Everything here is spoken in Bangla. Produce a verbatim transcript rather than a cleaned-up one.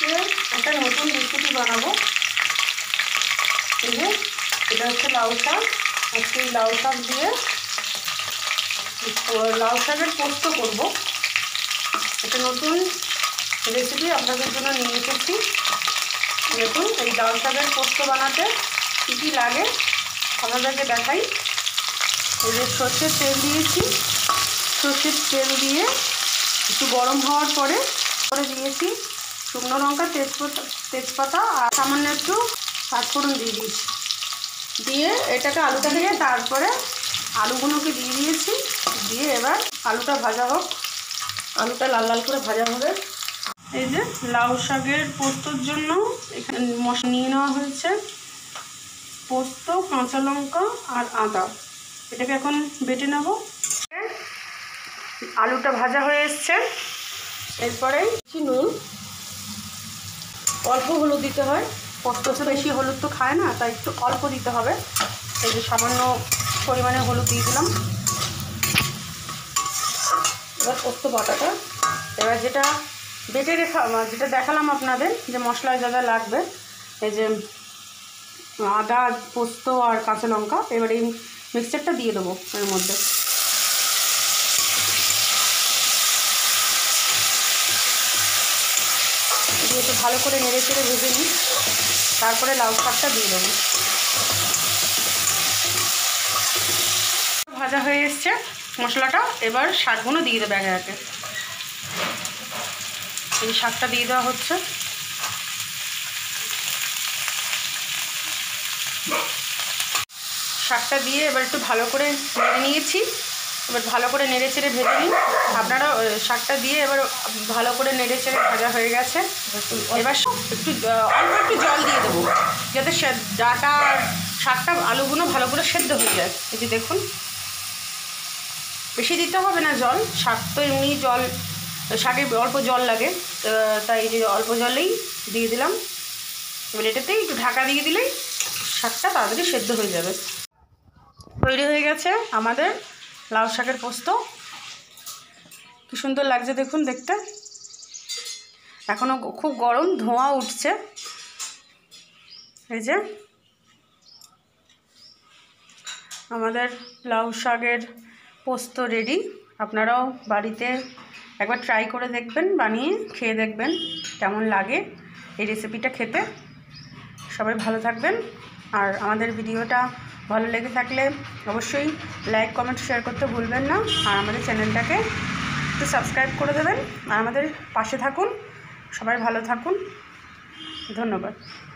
আজকে একটা নতুন রেসিপি বানাবো। এই যে এটা হচ্ছে লাউ শাক। আজকে এই লাউ শাক দিয়ে লাউ শাকের পোস্ত করব। একটা নতুন রেসিপি আপনাদের জন্য নিয়ে এসেছি। দেখুন এই লাউ শাকের পোস্ত বানাতে কী কী লাগে আপনাদেরকে দেখাই। এই যে সর্ষের তেল দিয়েছি, সর্ষের তেল দিয়ে একটু গরম হওয়ার পরে পরে দিয়েছি শুকনো লঙ্কা, তেজপাতা তেজপাতা আর সামান্য একটু পাঁচফোড়ন দিয়ে দিয়েছি। দিয়ে এটাকে আলুটা দিয়ে তারপরে আলুগুলোকে দিয়ে দিয়েছি। দিয়ে এবার আলুটা ভাজা হোক, আলুটা লাল লাল করে ভাজা হবে। এই যে লাউ শাকের পোস্তর জন্য এখানে মশলা নিয়ে নেওয়া হয়েছে, পোস্ত, কাঁচা লঙ্কা আর আদা। এটাকে এখন বেটে নেব। আলুটা ভাজা হয়ে এসছে। এরপরে নুন, অল্প হলুদ দিতে হয়। পোস্ততে বেশি হলুদ তো খায় না, তাই একটু অল্প দিতে হবে। এই যে সামান্য পরিমাণে হলুদ দিয়ে দিলাম। এবার পোস্ত বাটাটা, এবার যেটা বেটে রেখা যেটা দেখালাম আপনাদের যে মশলায় যা যা লাগবে, এই যে আদা, পোস্ত আর কাঁচা লঙ্কা, এবার এই মিক্সচারটা দিয়ে দেবো এর মধ্যে। দিয়ে একটু ভালো করে নেড়ে চেড়ে ভেজে নিই, তারপরে লাউ শাকটা দিয়ে দেবো। ভাজা হয়ে এসছে মশলাটা, এবার শাকগুলো দিয়ে দেবো একে একে। এই শাকটা দিয়ে দেওয়া হচ্ছে। শাকটা দিয়ে এবার একটু ভালো করে নেড়ে নিয়েছি। এবার ভালো করে নেড়ে চেড়ে ভেজে নিই। আপনারা শাকটা দিয়ে এবার ভালো করে নেড়ে চেড়ে ভাজা হয়ে গেছে। এবার একটু অল্প একটু জল দিয়ে দেবো, যাতে ডাটা আর শাকটা আলুগুলো ভালো করে সেদ্ধ হয়ে যায়। এই যে দেখুন, বেশি দিতে হবে না জল, শাক তো এমনি জল, শাকে অল্প জল লাগে, তাই এই যে অল্প জলেই দিয়ে দিলাম। এবার এটাতেই একটু ঢাকা দিয়ে দিলেই শাকটা তাড়াতাড়ি সেদ্ধ হয়ে যাবে। তৈরি হয়ে গেছে আমাদের লাউ শাকের পোস্ত। কি সুন্দর লাগছে দেখুন দেখতে। এখনও খুব গরম, ধোঁয়া উঠছে। এই যে আমাদের লাউ শাকের পোস্ত রেডি। আপনারাও বাড়িতে একবার ট্রাই করে দেখবেন, বানিয়ে খেয়ে দেখবেন কেমন লাগে এই রেসিপিটা খেতে। সবাই ভালো থাকবেন। আর আমাদের ভিডিওটা ভালো লেগে থাকলে অবশ্যই লাইক, কমেন্ট, শেয়ার করতে ভুলবেন না। আর আমাদের চ্যানেলটাকে একটু সাবস্ক্রাইব করে দেবেন আর আমাদের পাশে থাকুন। সবাই ভালো থাকুন। ধন্যবাদ।